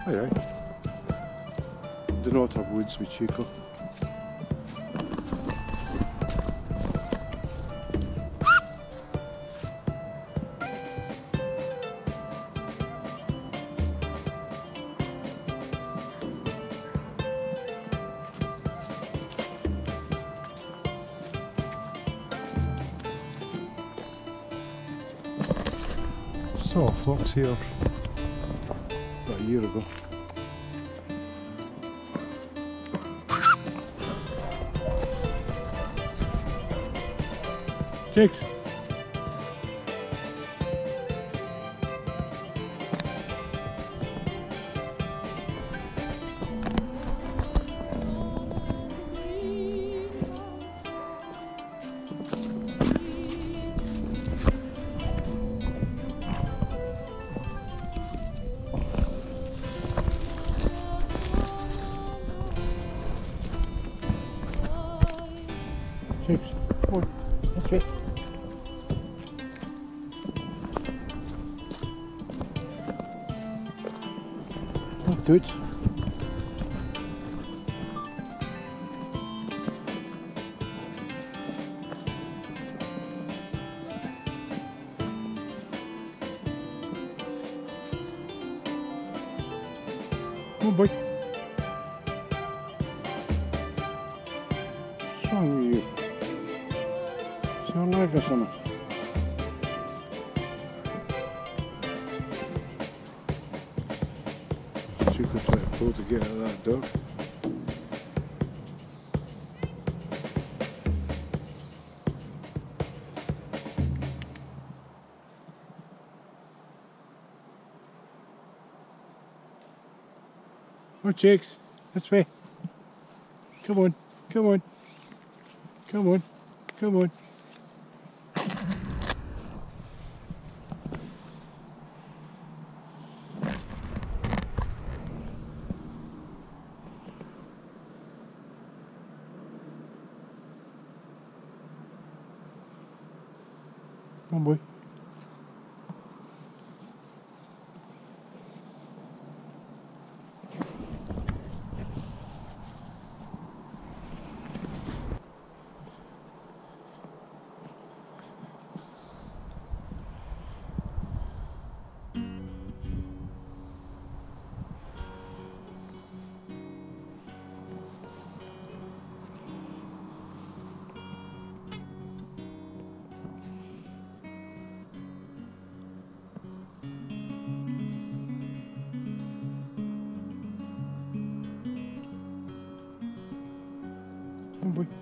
Aye, aye. Do not have woods with Chico. Saw a fox here about a year ago. Chicks. Chicks, come on, this way. Oh, dudes. Come on, boy. What's wrong with you? Is your leg or something? She could try to pull to get out of that dog. Oh, Chicks, this way. Come on, come on, come on, come on. Come on, boy. Come on, boy.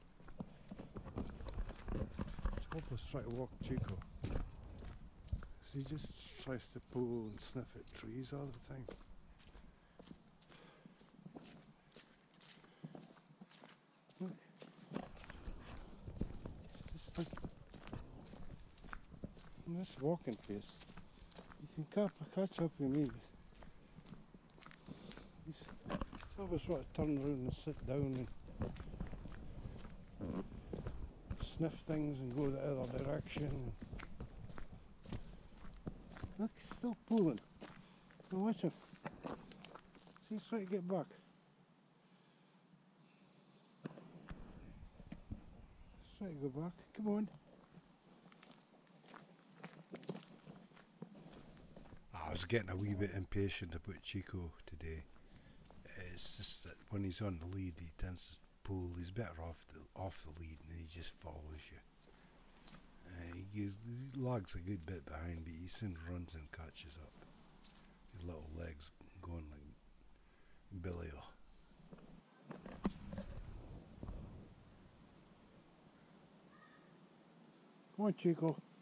Let's try to walk Chico. He just tries to pull and sniff at trees all the time. Look. Just like in this walking pace, you can catch up with me. He's always want to turn around and sit down and sniff things and go the other direction. Look, he's still pulling. Now watch him. See, he's trying to get back. He's trying to go back. Come on. I was getting a wee bit impatient about Chico today. It's just that when he's on the lead, he tends to pull. He's better off the lead, and he just follows you. He lags a good bit behind, but he soon runs and catches up. His little legs going like Billy-o. Come on, Chico.